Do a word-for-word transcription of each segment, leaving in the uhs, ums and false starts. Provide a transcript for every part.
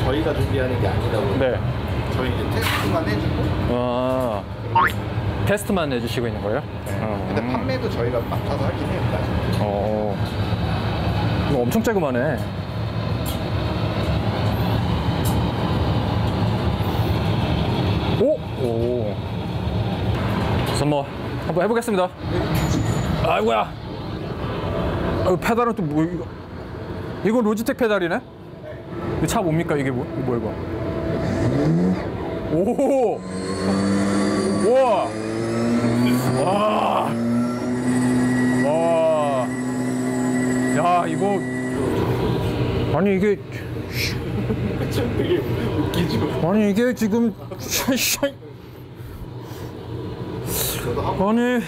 저희가 준비하는 게 아니다 보니까 네. 저희 이제 테스트만 해주고. 아, 테스트만 해주시고 있는 거예요? 네. 음. 근데 판매도 저희가 맡아서 하긴 해요. 어, 이거 엄청 쬐그만해. 오! 오. 우선 뭐 한번 해보겠습니다. 아이고야. 아유, 페달은 또 뭐 이거? 이건 로지텍 페달이네? 이 차 뭡니까 이게 뭐? 이거 뭐야 이거? 오! 우와! 와! 와! 야 이거 아니 이게 되게 웃기죠? 아니 이게 지금 아니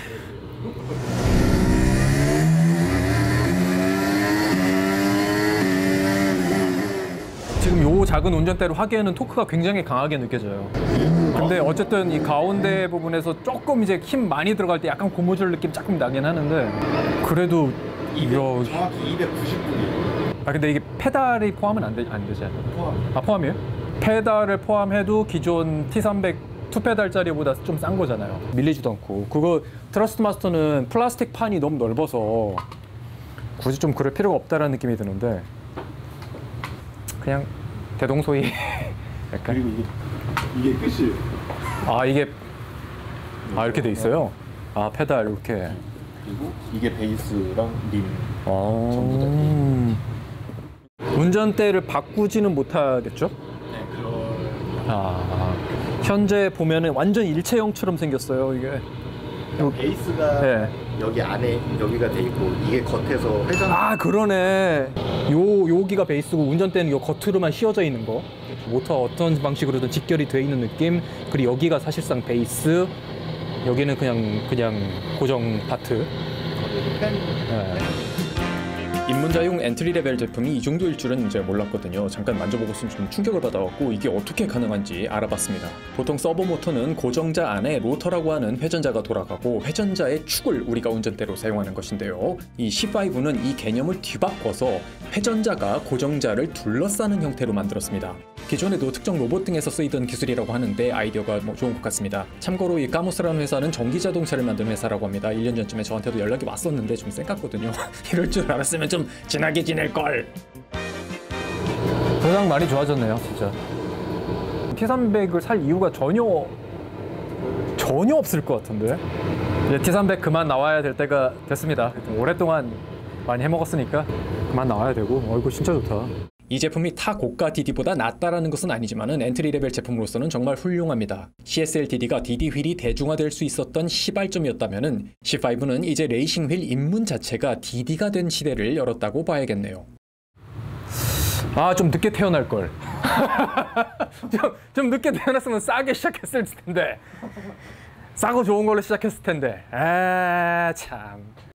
지금 요 작은 운전대로 하기에는 토크가 굉장히 강하게 느껴져요. 근데 어쨌든 이 가운데 부분에서 조금 이제 힘 많이 들어갈 때 약간 고무줄 느낌 조금 나긴 하는데 그래도 이백, 정확히 이백구십 분이에요. 아 근데 이게 페달이 포함은 안, 되, 안 되지 않나요? 포함. 아 포함이에요? 페달을 포함해도 기존 티 삼백 투 페달짜리보다 좀 싼 거잖아요. 밀리지도 않고. 그거 트러스트 마스터는 플라스틱 판이 너무 넓어서 굳이 좀 그럴 필요가 없다라는 느낌이 드는데 그냥 대동소이 약간. 그리고 이게 이게 끝이에요. 아 이게 아 이렇게 돼 있어요? 아 페달 이렇게. 그리고 이게 베이스랑 림 아 전부 다 음... 운전대를 바꾸지는 못하겠죠? 네, 그런. 아 현재 보면은 완전 일체형처럼 생겼어요 이게. 그러니까 베이스가 네. 여기 안에 여기가 돼 있고 이게 겉에서 회전. 아 그러네. 요 여기가 베이스고 운전대는 요 겉으로만 휘어져 있는 거. 모터 어떤 방식으로든 직결이 돼 있는 느낌. 그리고 여기가 사실상 베이스. 여기는 그냥 그냥 고정 파트. 네. 입문자용 엔트리 레벨 제품이 이 정도일 줄은 이제 몰랐거든요. 잠깐 만져보고 좀 충격을 받아갖고 이게 어떻게 가능한지 알아봤습니다. 보통 서버 모터는 고정자 안에 로터라고 하는 회전자가 돌아가고 회전자의 축을 우리가 운전대로 사용하는 것인데요. 이 씨 파이브는 이 개념을 뒤바꿔서 회전자가 고정자를 둘러싸는 형태로 만들었습니다. 기존에도 특정 로봇 등에서 쓰이던 기술이라고 하는데 아이디어가 뭐 좋은 것 같습니다. 참고로 이 까모스라는 회사는 전기자동차를 만드는 회사라고 합니다. 일 년 전쯤에 저한테도 연락이 왔었는데 좀 쌩깠거든요. 이럴 줄 알았으면 좀 진하게 지낼걸. 세상 많이 좋아졌네요 진짜. 티 삼백을 살 이유가 전혀 전혀 없을 것 같은데. 이제 티 삼백 그만 나와야 될 때가 됐습니다. 오랫동안 많이 해먹었으니까 그만 나와야 되고. 어 이거 진짜 좋다. 이 제품이 타 고가 디디보다 낫다라는 것은 아니지만 엔트리 레벨 제품으로서는 정말 훌륭합니다. 씨에스엘 디디가 디디 휠이 대중화될 수 있었던 시발점이었다면 씨 파이브는 이제 레이싱 휠 입문 자체가 디디가 된 시대를 열었다고 봐야겠네요. 아, 좀 늦게 태어날 걸. 좀, 좀 늦게 태어났으면 싸게 시작했을 텐데. 싸고 좋은 걸로 시작했을 텐데. 아, 참.